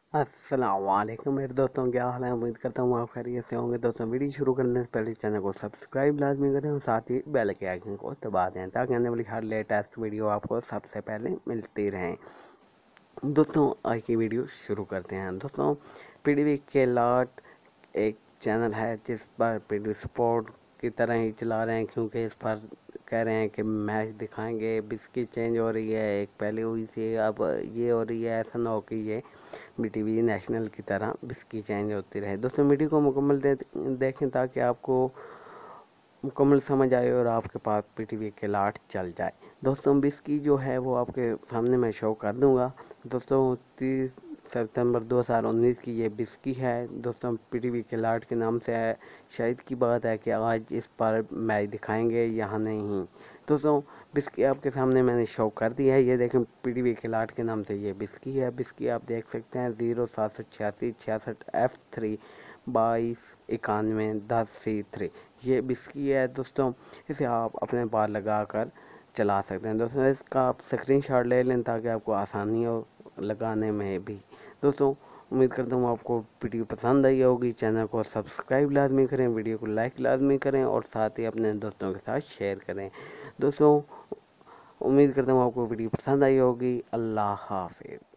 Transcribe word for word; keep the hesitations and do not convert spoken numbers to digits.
अस्सलामुअलैकुम मेरे दोस्तों, क्या हाल है। उम्मीद करता हूँ आप खैरियत से होंगे। दोस्तों, वीडियो शुरू करने से पहले चैनल को सब्सक्राइब लाजमी करें और साथ ही बेल के आइकन को दबा दें ताकि आने वाली हर लेटेस्ट वीडियो आपको सबसे पहले मिलती रहें। दोस्तों, आज की वीडियो शुरू करते हैं। दोस्तों, पीडीवी के लाट एक चैनल है जिस पर पीडीवी स्पोर्ट की तरह ही चला रहे हैं, क्योंकि इस पर कह रहे हैं कि मैच दिखाएंगे, बिस्की चेंज हो रही है, एक पहले हुई थी अब ये हो रही है। ऐसा ना हो कि ये बीटीवी नेशनल की तरह बिस्की चेंज होती रहे। दोस्तों, वीडियो को मुकम्मल दे, देखें ताकि आपको मुकम्मल समझ आए और आपके पास पीटीवी के लाट चल जाए। दोस्तों, बिस्की जो है वो आपके सामने मैं शो कर दूंगा। दोस्तों, तीस सितंबर दो हज़ार उन्नीस की ये बिस्की है। दोस्तों, पीटीवी के लाट के नाम से है। शायद की बात है कि आज इस पर मैच दिखाएंगे यहाँ नहीं। दोस्तों, बिस्की आपके सामने मैंने शो कर दी है। ये देखें, पीटीवी के लाट के नाम से ये बिस्की है। बिस्की आप देख सकते हैं जीरो सात सौ छियासी छियासठ एफ थ्री बाईस इक्यानवे दस सी थ्री ये बिस्की है। दोस्तों, इसे आप अपने पार लगा कर चला सकते हैं। दोस्तों, इसका आप स्क्रीन शॉट ले लें ताकि आपको आसानी हो लगाने में भी। दोस्तों, उम्मीद करता हूँ आपको वीडियो पसंद आई होगी। चैनल को सब्सक्राइब लाजमी करें, वीडियो को लाइक लाजमी करें और साथ ही अपने दोस्तों के साथ शेयर करें। दोस्तों, उम्मीद करता हूँ आपको वीडियो पसंद आई होगी। अल्लाह हाफिज़।